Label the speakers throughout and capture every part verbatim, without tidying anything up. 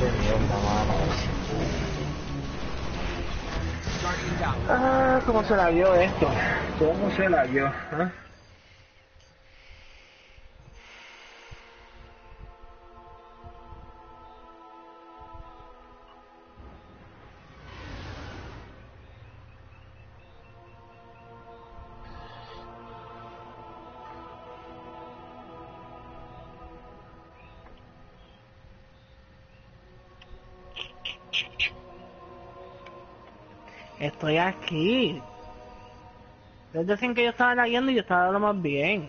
Speaker 1: Qué mierda, mano.
Speaker 2: Guardian down.
Speaker 1: Ah, ¿cómo se la vio esto? ¿Cómo se la vio? ¿Eh?
Speaker 3: Estoy aquí. Ellos decían que yo estaba lagueando y yo estaba lo más bien.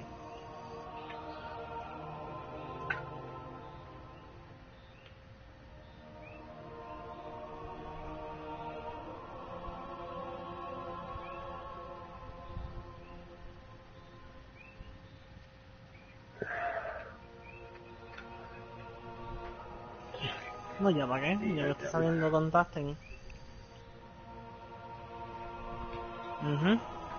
Speaker 3: No, ya para qué, ya que estoy saliendo con Dustin. Mhm.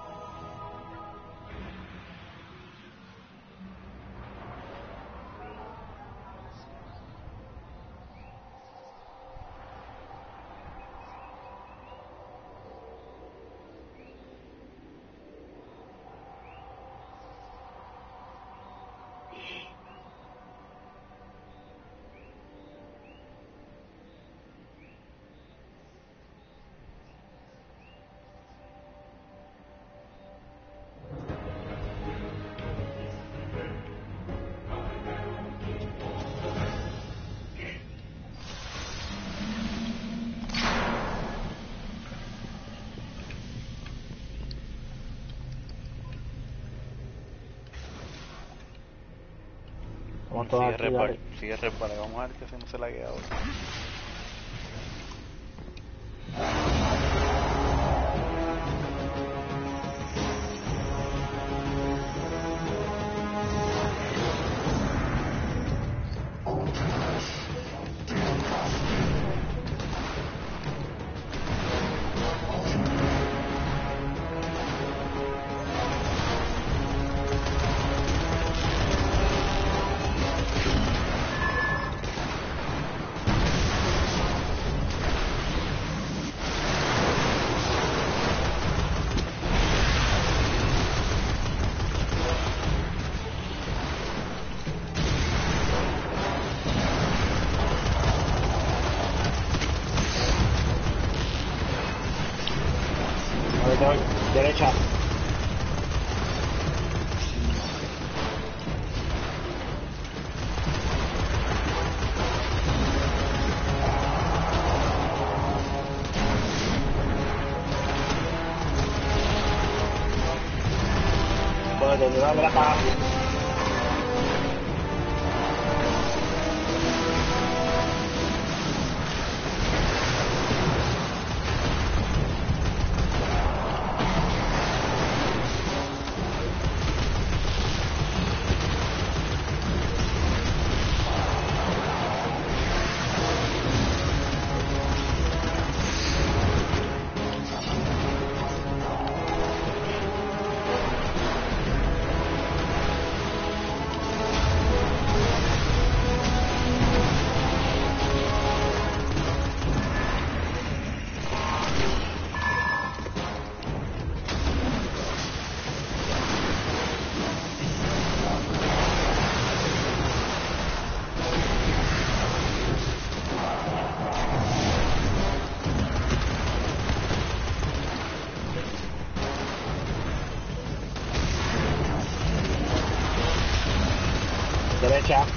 Speaker 1: Como todo
Speaker 4: Sigue
Speaker 1: aquí,
Speaker 4: resbal,
Speaker 1: dale.
Speaker 4: sigue resbal, vamos a ver que se no se la queda ahora.
Speaker 1: Ahorita voy. Derecha. Bueno, te llevamos la caja. Derecha.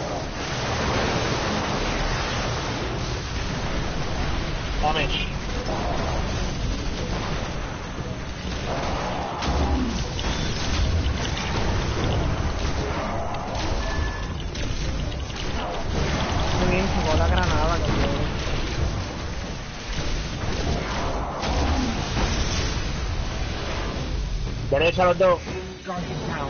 Speaker 1: Damage. Derecha los dos.
Speaker 2: Guardian down.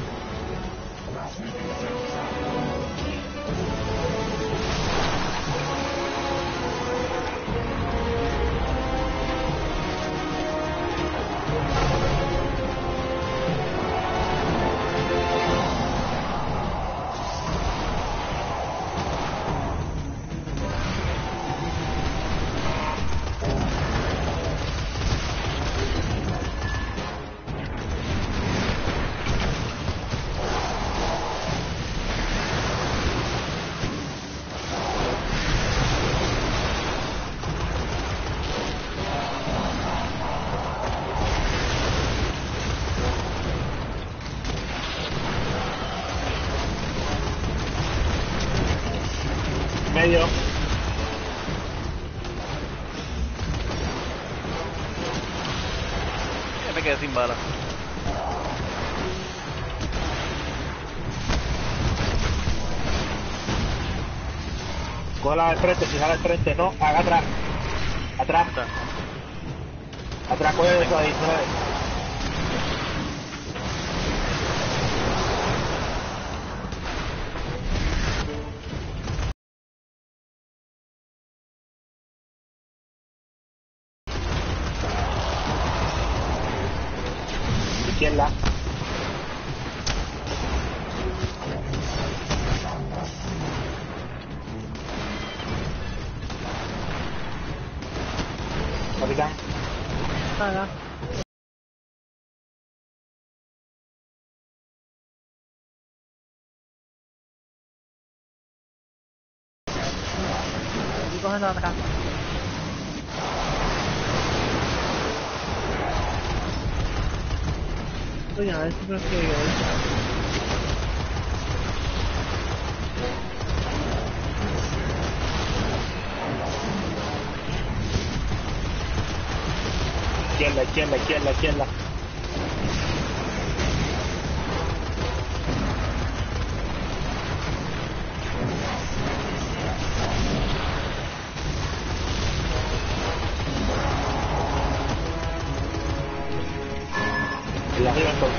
Speaker 1: Medio.
Speaker 4: Ya me quedé sin bala.
Speaker 1: Cógela al frente, fijala al frente, no, haga atrás. Atrás.
Speaker 4: Está.
Speaker 1: Atrás, coge eso ahí, suave. Izquierda. Capitán.
Speaker 3: Nada. Aquí cogiendo atrás. Oye, a ver si consigo
Speaker 1: Izquierda, izquierda, izquierda, izquierda. Y arriba entonces.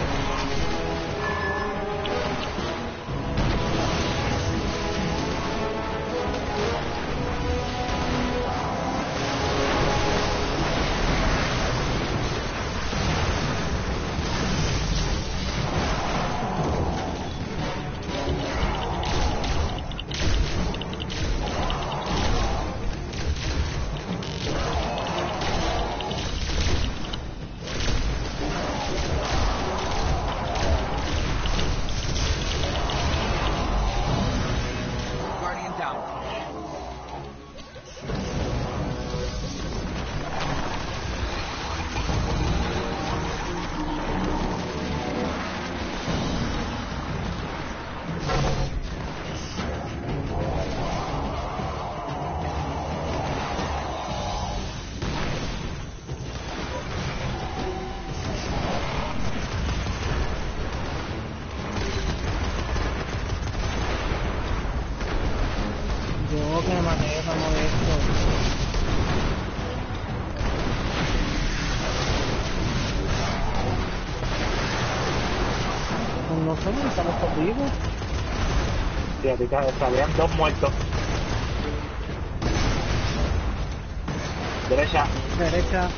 Speaker 2: Guardian down.
Speaker 3: Yo que me maté para mover esto. Pues no sé, no estamos todos vivos.
Speaker 1: Sí, ahorita salían dos muertos. Derecha.
Speaker 3: Derecha.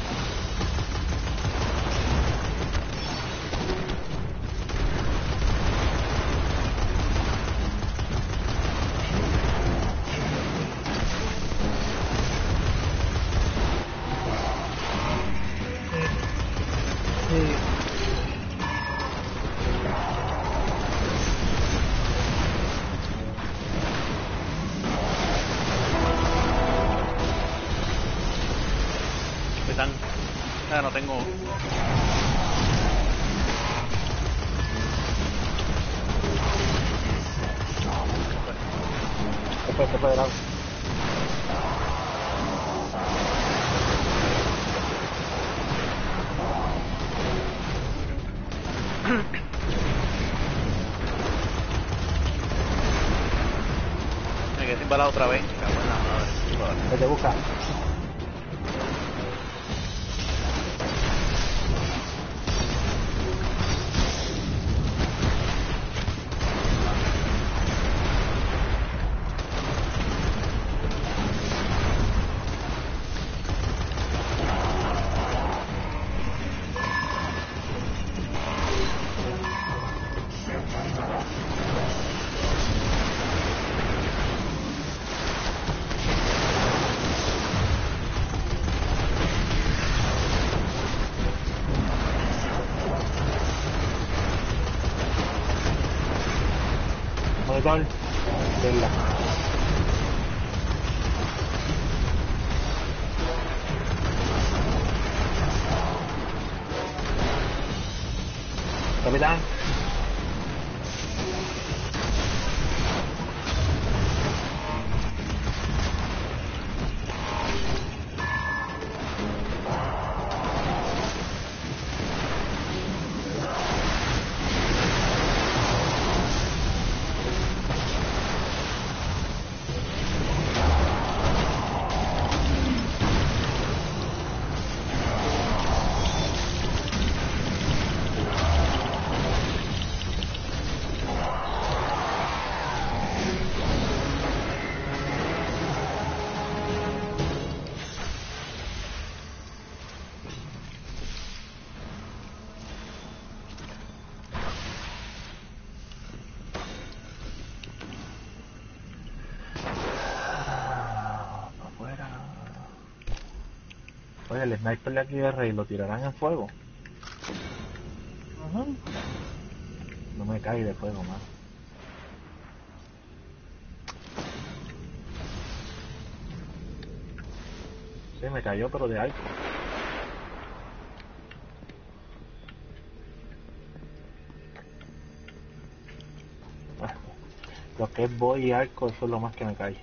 Speaker 3: Sí.
Speaker 4: Están. Ah, no tengo.
Speaker 1: Se fue, se fue de lado.
Speaker 4: Me quedé sin bala otra vez. Cago en la madre.
Speaker 1: Que te busca. monitor. Verla. Capitán. Oye, el sniper de aquí de Rey lo tirarán en fuego.
Speaker 3: Ajá.
Speaker 1: No me cae de fuego, mano. Sí, me cayó, pero de algo. Ah, lo que es boy y arco, eso es lo más que me cae.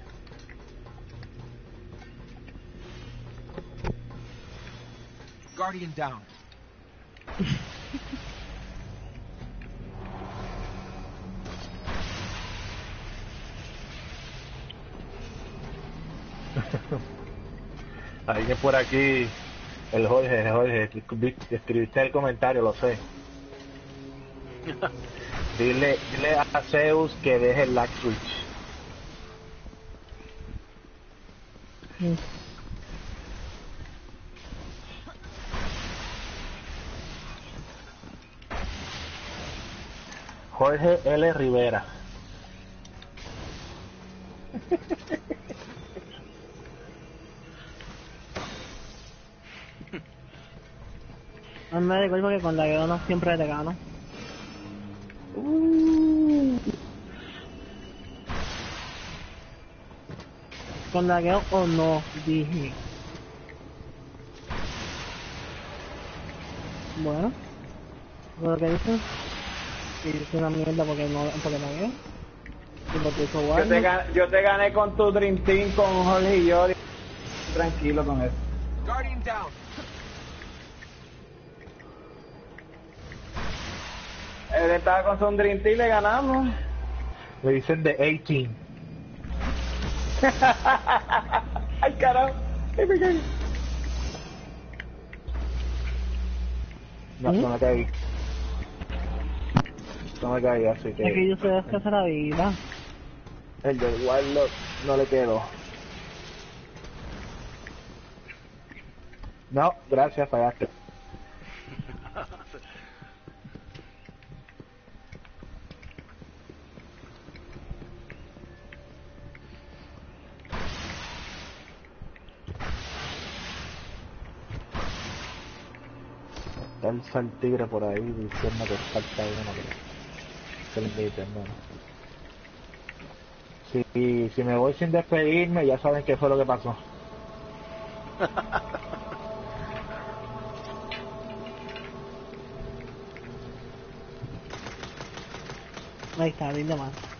Speaker 2: Guardian down.
Speaker 1: Alguien por aquí, el Jorge, el Jorge, escribiste escribiste el comentario, lo sé. Dile, dile a Zeus que deje el lag switch.
Speaker 3: Mm.
Speaker 1: Jorge L. Rivera.
Speaker 3: No me recuerdo que con la que no siempre te gano.
Speaker 1: Uh.
Speaker 3: Con la que o no, dije. Bueno, lo que dicen, que es una mierda porque no, porque no es. Y lo que hizo
Speaker 1: Yo te,
Speaker 3: Warner.
Speaker 1: gan- yo te gané con tu Dream Team, con Jorge y yo. Tranquilo con eso.
Speaker 2: Guardian down.
Speaker 1: Él estaba con su Dream Team y le ganamos. Le dicen de dieciocho. Ay, carajo. Ay, me caí. No,
Speaker 3: ¿Mm?
Speaker 1: no me caí. No me caí, así
Speaker 3: Es que
Speaker 1: que
Speaker 3: yo soy de hacer la vida.
Speaker 1: el del Warlock no le quedó. No, gracias, fallaste. Está el tigre por ahí diciendo que falta uno que se le invite, hermano. Si, si me voy sin despedirme, ya saben qué fue lo que pasó.
Speaker 3: Ahí está, lindo más.